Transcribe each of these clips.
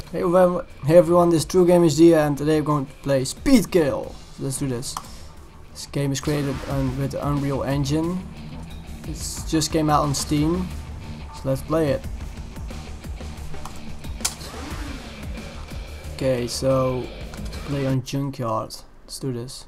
Hey everyone, this is True Game HD and today we're going to play Speed Kill. So let's do this. This game is created with the Unreal Engine. It just came out on Steam, so let's play it. Okay, so let's play on Junkyard. Let's do this.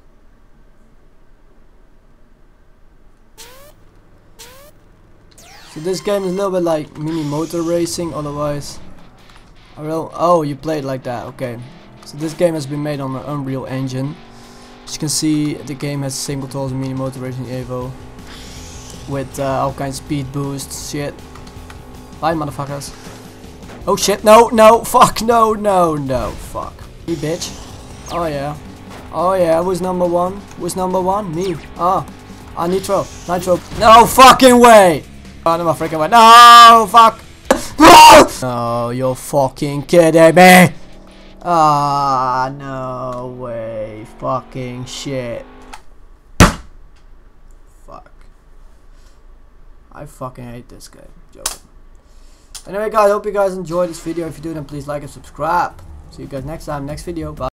So this game is a little bit like mini motor racing, otherwise oh, you play it like that, okay. So this game has been made on the Unreal Engine. As you can see, the game has the same controls as Mini Motor Racing Evo, with all kinds of speed boosts, shit. Bye motherfuckers. Oh shit, no, fuck, no, fuck. You bitch. Oh yeah, who's number one? Who's number one? Me. Nitro, no fucking way! Oh, no freaking way, no, fuck! No, you're fucking kidding me! No way. Fucking shit. Fuck. I fucking hate this game. Joking. Anyway guys, I hope you guys enjoyed this video. If you do, then please like and subscribe. See you guys next time, next video. Bye.